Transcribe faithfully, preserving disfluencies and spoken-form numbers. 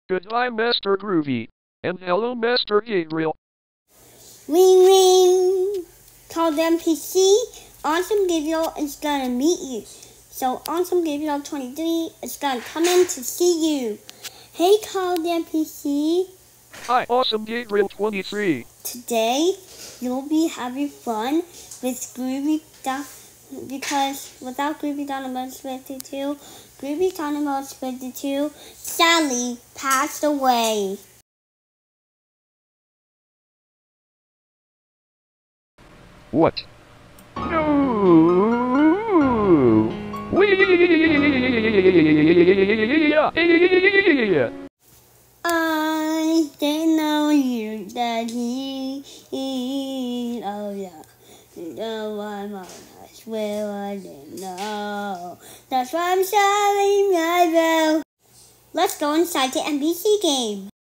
Goodbye, Master Groovy. And hello, Master Gabriel. Ring ring! Call the N P C. Awesome Gabriel is gonna meet you. So Awesome Gabriel twenty-three is gonna come in to see you. Hey, call the N P C. Hi, Awesome Gabriel twenty-three. Today, you'll be having fun with Groovy Dom- because without groovydominos fifty-two, groovydominos fifty-two sadly passed away. What? No! We. I didn't know you that he, he oh yeah. No, I'm on, I swear I didn't know. That's why I'm sorry, my bro. Let's go inside the N B C game.